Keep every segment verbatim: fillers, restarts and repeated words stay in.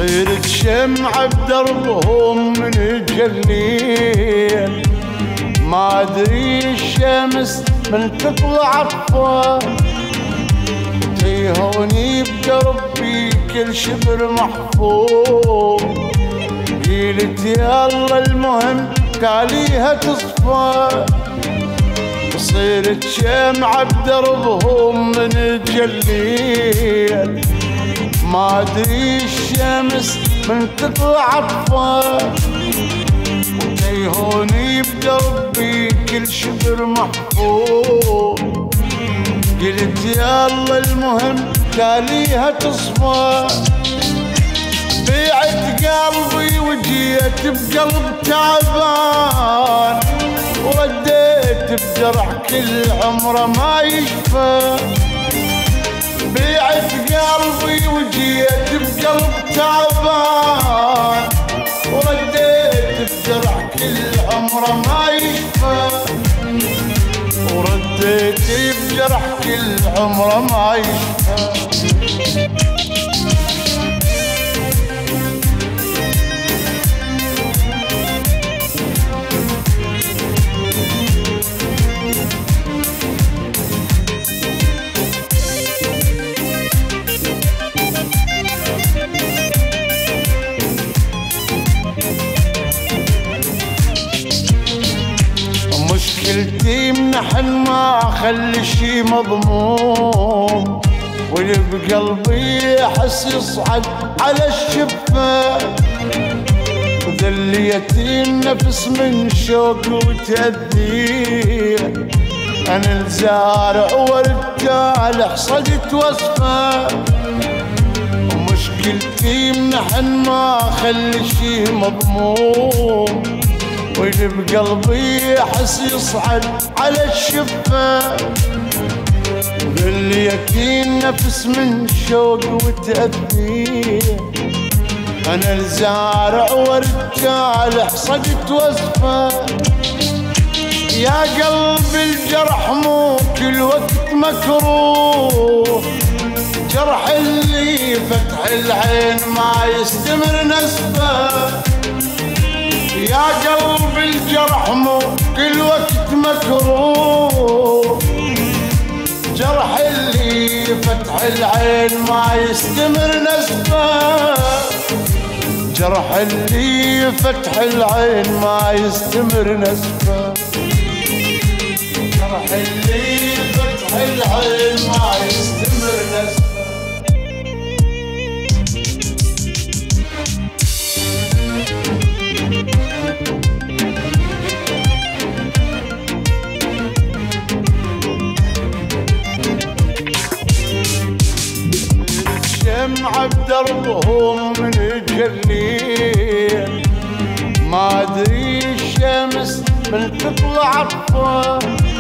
صيرت شمعة بدربهم من الجليل، ما ادري الشمس من تطلع عطفة، تيهوني بدربي كل شبر محفوظ، قيلت يلا المهم تاليها تصفى. صيرت شمعة بدربهم من الجليل، ما ادري الشمس من تطلع عطفة، وتيهوني بدربي كل شبر محفوظ، قلت يلا المهم تاليها تصفى. بيعت قلبي وجيت بقلب تعبان، ورديت بجرح كل عمره ما يشفى. بيعت قلبي وجيت بقلب تعبان، ورديت بجرح كل عمره ما يشفى. ورديت بجرح كل عمره ما يشفى. مشكلتي منحن ما خلي شي مضموم، واللي بقلبي احس يصعد على الشفة، وذليتي النفس من شوق وتأذيه. انا الزارع والتالح صدت وصفه، ومشكلتي منحن ما خلي شي مضموم، واللي بقلبي احس يصعد على الشفة، ذليتي النفس من شوق وتأذيه. انا الزارع والتالح صدت وصفه، يا قلب الجرح مو كل وقت مكروه، جرح اللي فتح العين ما يستمر نسفه. يا قلب الجرح مو كل وقت مكروه، جرح اللي فتح العين ما يستمر نسفه. جرح اللي فتح العين ما يستمر نسفه. جرح اللي فتح العين ما يستمر نسفه. شمعة بدربهم من الجليل، ما ادري الشمس من تطلع عطفة،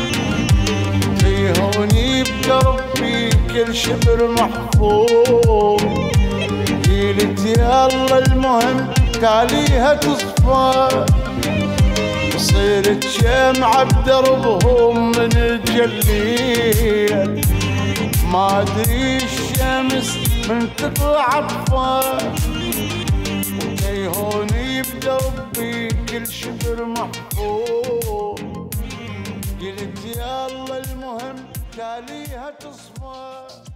تيهوني بدربي كل شبر محفوظ، قيلت يلا المهم تاليها تصفى. صيرت شمعة بدربهم من الجليل، ما ادري الشمس من تطلع عطفة، وتيهوني بدربي كل شبر محفوظ، قلت يلا المهم تاليها تصفى.